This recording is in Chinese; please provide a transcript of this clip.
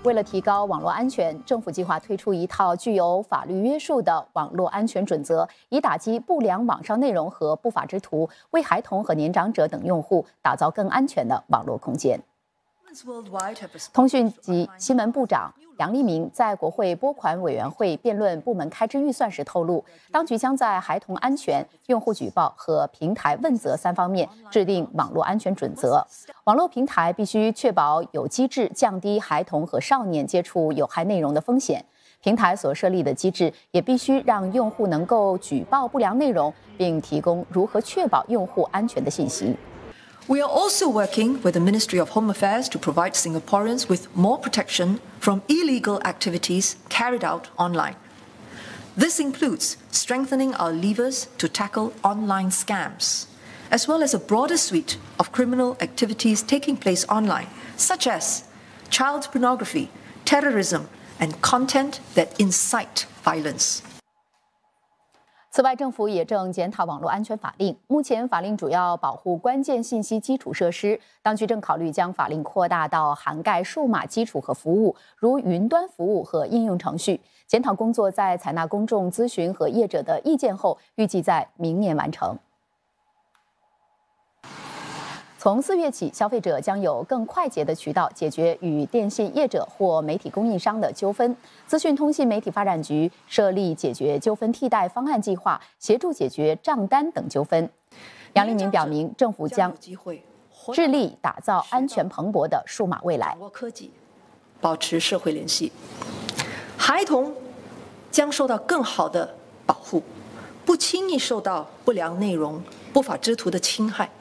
为了提高网络安全，政府计划推出一套具有法律约束的网络安全准则，以打击不良网上内容和不法之徒，为孩童和年长者等用户打造更安全的网络空间。通讯及新闻部长杨利明在国会拨款委员会辩论部门开支预算时透露，当局将在孩童安全、用户举报和平台问责3方面制定网络安全准则。网络平台必须确保有机制降低孩童和少年接触有害内容的风险。平台所设立的机制也必须让用户能够举报不良内容，并提供如何确保用户安全的信息。 We are also working with the Ministry of Home Affairs to provide Singaporeans with more protection from illegal activities carried out online. This includes strengthening our levers to tackle online scams, as well as a broader suite of criminal activities taking place online, such as child pornography, terrorism, and content that incite violence. 此外，政府也正检讨网络安全法令。目前，法令主要保护关键信息基础设施。当局正考虑将法令扩大到涵盖数码基础和服务，如云端服务和应用程序。检讨工作在采纳公众咨询和业者的意见后，预计在明年完成。从4月起，消费者将有更快捷的渠道解决与电信业者或媒体供应商的纠纷。资讯通信媒体发展局设立解决纠纷替代方案计划，协助解决账单等纠纷。杨利明表明，政府将致力打造安全蓬勃的数码未来。 掌握科技，保持社会联系，孩童将受到更好的保护，不轻易受到不良内容、不法之徒的侵害。